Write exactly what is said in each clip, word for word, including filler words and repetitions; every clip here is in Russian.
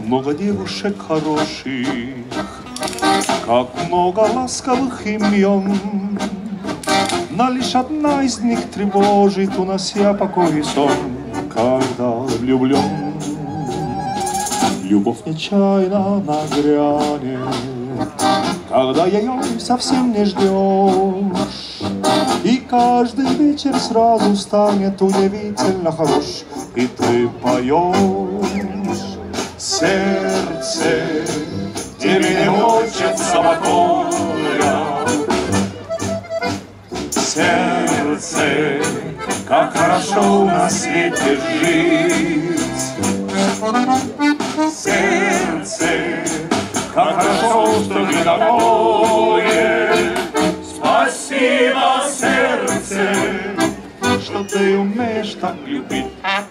много девушек хороших, как много ласковых имен, но лишь одна из них тревожит, унося покой и сон, когда влюблен. Любовь нечаянно нагрянет, когда ее совсем не ждешь, и каждый вечер сразу станет удивительно хорош, и ты поешь. Сердце, тебе не хочется покоя, сердце, как хорошо на свете жить. Сердце, как хорошо, что ты такое. Спасибо, сердце, что ты умеешь так любить.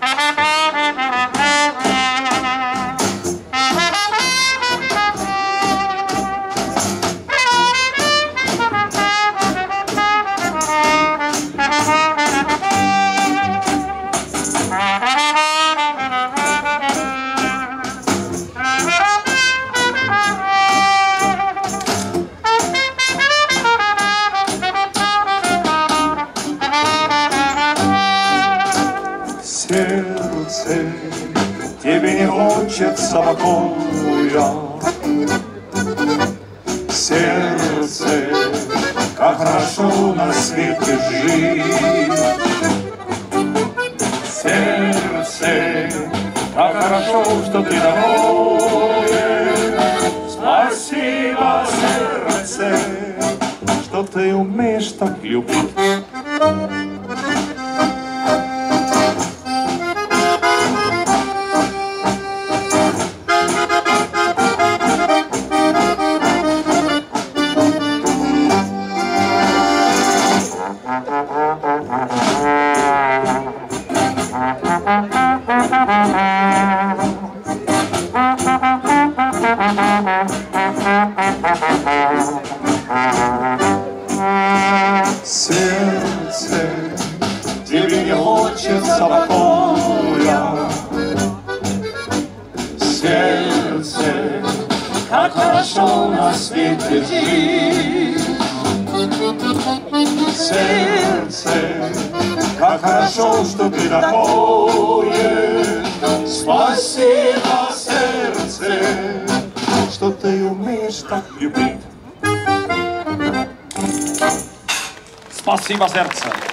Сердце, тебе не хочется покоя. Сердце, как хорошо на свете жить. Сердце, как хорошо, что ты такое. Спасибо, сердце, что ты умеешь так любить. Сердце, тебе не хочется покоя. Сердце, как хорошо на свете жить. Сердце, как хорошо, что ты такое. Спасибо, сердце, что ты умеешь так любить. Спасибо, сердце.